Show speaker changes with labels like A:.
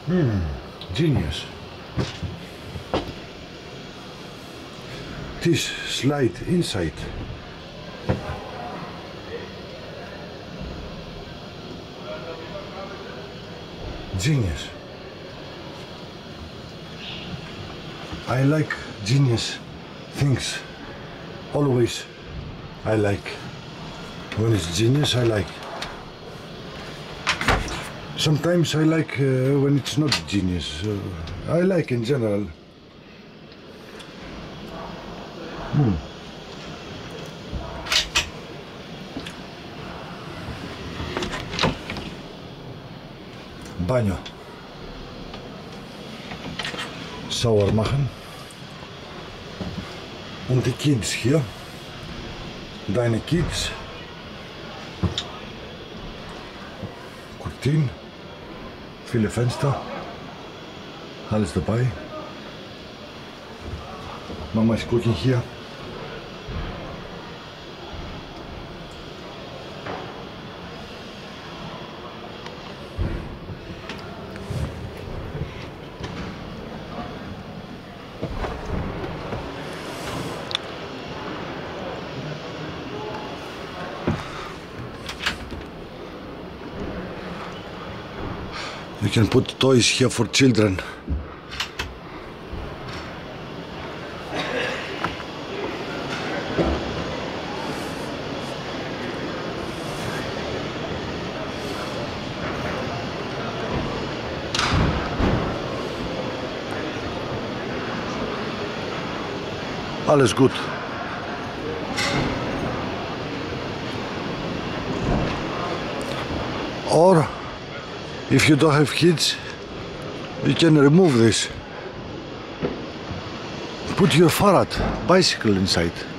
A: Genius. This slide inside. Genius. I like genius things. Always I like. When it's genius, I like. Sometimes I like when it's not genius. I like in general. Baño. Sauber machen. Und die Kids hier. Deine Kids. Kurtin. Viele Fenster. Alles dabei. Mama ist cooking hier. You can put toys here for children. Alles gut. Or if you don't have kids, you can remove this. Put your Fahrrad, bicycle inside.